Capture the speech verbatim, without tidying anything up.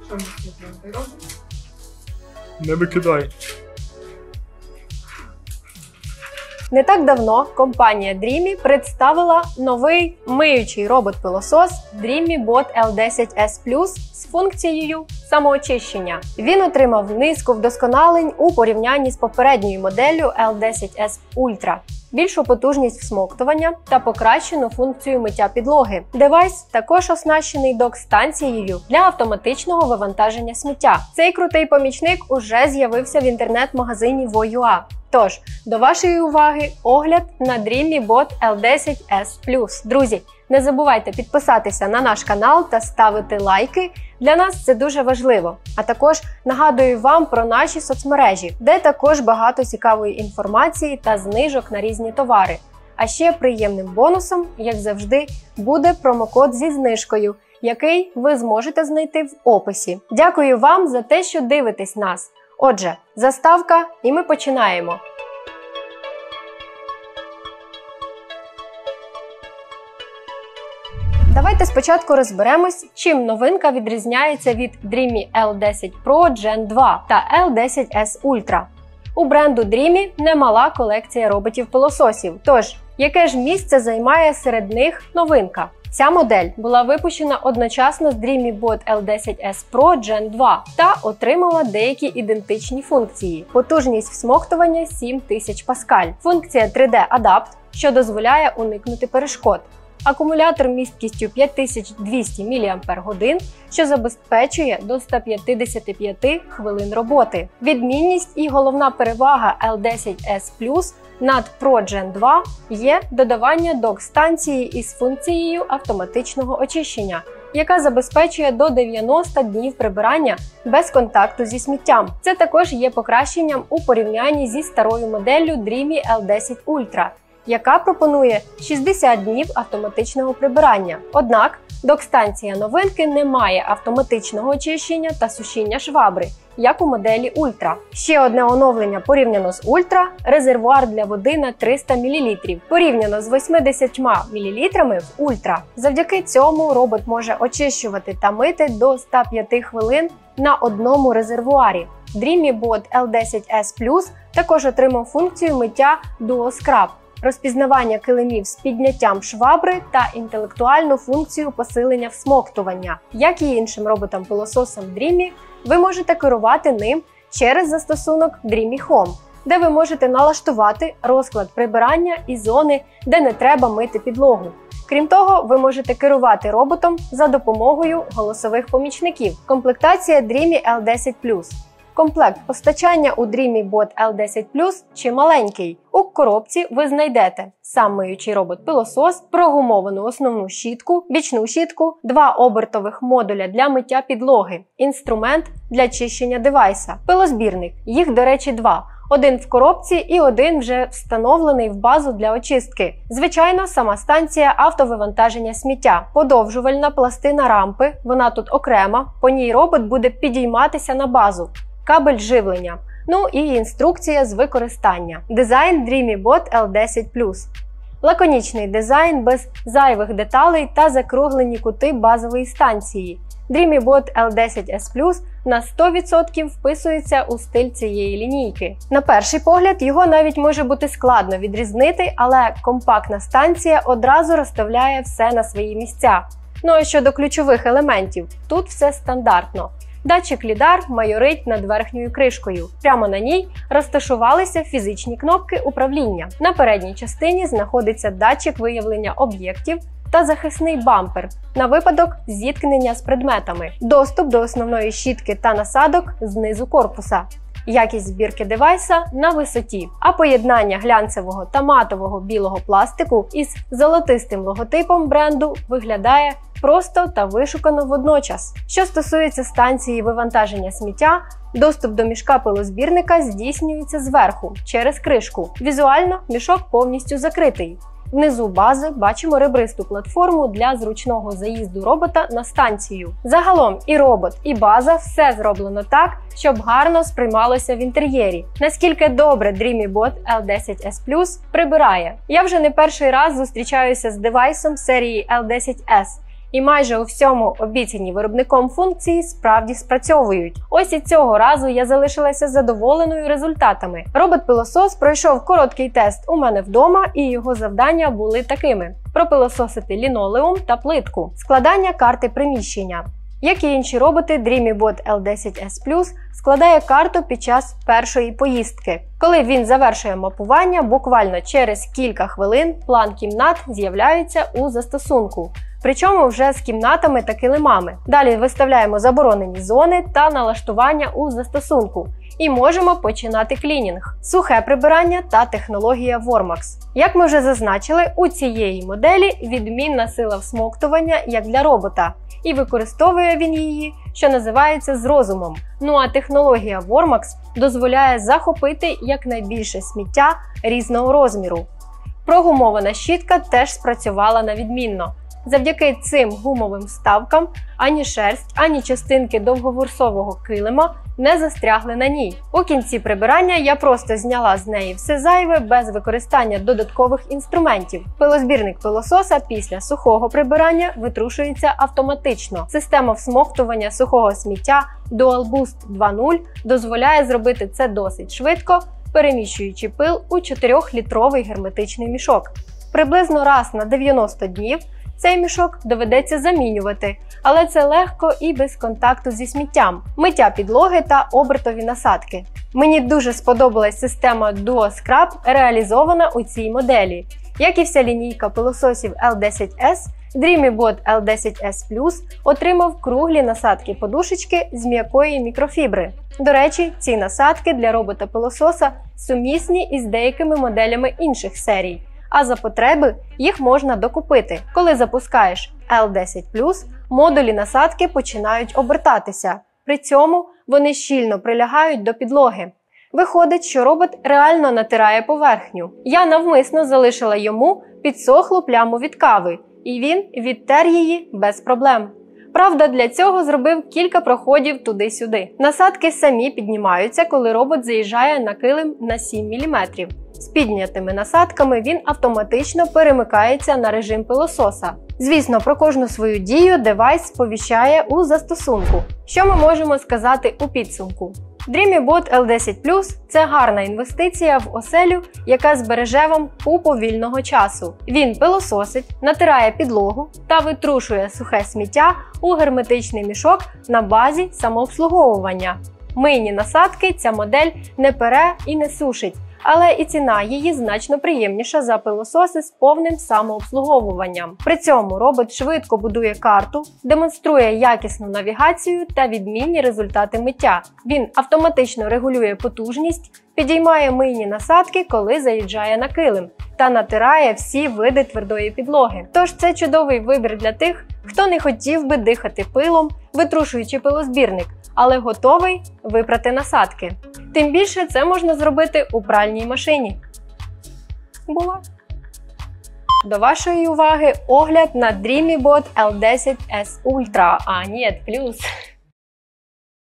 Що в нас тут ти робиш? Не викидай. Не так давно компанія Dreamy представила новий миючий робот-пилосос Dreamy Bot ел десять ес плюс з функцією самоочищення. Він отримав низку вдосконалень у порівнянні з попередньою моделлю ел десять ес Ultra. Більшу потужність всмоктування та покращену функцію миття підлоги. Девайс також оснащений док-станцією для автоматичного вивантаження сміття. Цей крутий помічник уже з'явився в інтернет-магазині Voyua. Тож, до вашої уваги огляд на Dreamy Bot ел десять ес плюс. Друзі, не забувайте підписатися на наш канал та ставити лайки. Для нас це дуже важливо. А також нагадую вам про наші соцмережі, де також багато цікавої інформації та знижок на різні товари. А ще приємним бонусом, як завжди, буде промокод зі знижкою, який ви зможете знайти в описі. Дякую вам за те, що дивитесь нас. Отже, заставка і ми починаємо. Давайте спочатку розберемось, чим новинка відрізняється від Dreamy ел десять Pro джен два та ел десять ес Ultra. У бренду Dreamy немала колекція роботів-пилососів, тож яке ж місце займає серед них новинка? Ця модель була випущена одночасно з Dreamy Bot ел десять ес Pro джен два та отримала деякі ідентичні функції. Потужність всмоктування сім тисяч паскаль, функція три де Adapt, що дозволяє уникнути перешкод, акумулятор місткістю п'ять тисяч двісті міліампер-годин, що забезпечує до ста п'ятдесяти п'яти хвилин роботи. Відмінність і головна перевага ел десять ес плюс над Pro джен два є додавання док-станції із функцією автоматичного очищення, яка забезпечує до дев'яноста днів прибирання без контакту зі сміттям. Це також є покращенням у порівнянні зі старою моделлю Dreamy ел десять Ultra, яка пропонує шістдесят днів автоматичного прибирання. Однак, док-станція новинки не має автоматичного очищення та сушіння швабри, як у моделі Ultra. Ще одне оновлення порівняно з Ultra – резервуар для води на триста мілілітрів, порівняно з вісімдесятьма мілілітрами в Ultra. Завдяки цьому робот може очищувати та мити до ста п'яти хвилин на одному резервуарі. Dreamy Bot ел десять ес плюс також отримав функцію миття Dual Scrub, розпізнавання килимів з підняттям швабри та інтелектуальну функцію посилення всмоктування. Як і іншим роботам-пилососам Dreamy, ви можете керувати ним через застосунок Dreamy Home, де ви можете налаштувати розклад прибирання і зони, де не треба мити підлогу. Крім того, ви можете керувати роботом за допомогою голосових помічників. Комплектація Dreamy ел десять плюс. Комплект постачання у Dreamy Bot ел десять плюс чималенький. У коробці ви знайдете сам миючий робот-пилосос, прогумовану основну щітку, бічну щітку, два обертових модуля для миття підлоги, інструмент для чищення девайса, пилозбірник, їх, до речі, два. Один в коробці і один вже встановлений в базу для очистки. Звичайно, сама станція автовивантаження сміття. Подовжувальна пластина рампи, вона тут окрема, по ній робот буде підійматися на базу. Кабель живлення, ну і інструкція з використання. Дизайн Dreamy Bot ел десять плюс. Лаконічний дизайн без зайвих деталей та закруглені кути базової станції. Dreamy Bot ел десять ес плюс на сто відсотків вписується у стиль цієї лінійки. На перший погляд його навіть може бути складно відрізнити, але компактна станція одразу розставляє все на свої місця. Ну а щодо ключових елементів, тут все стандартно. Датчик лідар майорить над верхньою кришкою. Прямо на ній розташувалися фізичні кнопки управління. На передній частині знаходиться датчик виявлення об'єктів та захисний бампер на випадок зіткнення з предметами. Доступ до основної щітки та насадок знизу корпуса. Якість збірки девайса на висоті, а поєднання глянцевого та матового білого пластику із золотистим логотипом бренду виглядає просто та вишукано водночас. Що стосується станції вивантаження сміття, доступ до мішка пилозбірника здійснюється зверху, через кришку. Візуально мішок повністю закритий. Внизу бази бачимо ребристу платформу для зручного заїзду робота на станцію. Загалом і робот, і база – все зроблено так, щоб гарно сприймалося в інтер'єрі. Наскільки добре Dreamy Bot ел десять ес плюс прибирає. Я вже не перший раз зустрічаюся з девайсом серії ел десять ес, І майже у всьому обіцяні виробником функції справді спрацьовують. Ось і цього разу я залишилася задоволеною результатами. Робот-пилосос пройшов короткий тест у мене вдома, і його завдання були такими: пропилососити лінолеум та плитку, складання карти приміщення. Як і інші роботи, DreamyBot ел десять ес плюс складає карту під час першої поїздки. Коли він завершує мапування, буквально через кілька хвилин план кімнат з'являється у застосунку. Причому вже з кімнатами та килимами. Далі виставляємо заборонені зони та налаштування у застосунку. І можемо починати клінінг, сухе прибирання та технологія Wormax. Як ми вже зазначили, у цієї моделі відмінна сила всмоктування як для робота. І використовує він її, що називається, з розумом. Ну а технологія Wormax дозволяє захопити якнайбільше сміття різного розміру. Прогумована щітка теж спрацювала на відмінно. Завдяки цим гумовим вставкам ані шерсть, ані частинки довговорсового килима не застрягли на ній. У кінці прибирання я просто зняла з неї все зайве без використання додаткових інструментів. Пилозбірник пилососа після сухого прибирання витрушується автоматично. Система всмоктування сухого сміття DualBoost два нуль дозволяє зробити це досить швидко, переміщуючи пил у чотирьохлітровий герметичний мішок. Приблизно раз на дев'яносто днів цей мішок доведеться замінювати, але це легко і без контакту зі сміттям, миття підлоги та обертові насадки. Мені дуже сподобалась система DuoScrub, реалізована у цій моделі. Як і вся лінійка пилососів ел десять ес, DreamyBot ел десять ес плюс отримав круглі насадки-подушечки з м'якої мікрофібри. До речі, ці насадки для робота-пилососа сумісні із деякими моделями інших серій, а за потреби їх можна докупити. Коли запускаєш ел десять плюс, модулі насадки починають обертатися. При цьому вони щільно прилягають до підлоги. Виходить, що робот реально натирає поверхню. Я навмисно залишила йому підсохлу пляму від кави, і він відтер її без проблем. Правда, для цього зробив кілька проходів туди-сюди. Насадки самі піднімаються, коли робот заїжджає на килим на сім міліметрів. З піднятими насадками він автоматично перемикається на режим пилососа. Звісно, про кожну свою дію девайс сповіщає у застосунку. Що ми можемо сказати у підсумку? DreamyBot ел десять плюс – це гарна інвестиція в оселю, яка збереже вам купу вільного часу. Він пилососить, натирає підлогу та витрушує сухе сміття у герметичний мішок на базі самообслуговування. Мийні насадки ця модель не пере і не сушить, але і ціна її значно приємніша за пилососи з повним самообслуговуванням. При цьому робот швидко будує карту, демонструє якісну навігацію та відмінні результати миття. Він автоматично регулює потужність, підіймає мийні насадки, коли заїжджає на килим, та натирає всі види твердої підлоги. Тож це чудовий вибір для тих, хто не хотів би дихати пилом, витрушуючи пилозбірник, але готовий випрати насадки. Тим більше це можна зробити у пральній машині. Була. До вашої уваги огляд на DreamyBot ел десять ес Ultra, а ні, плюс.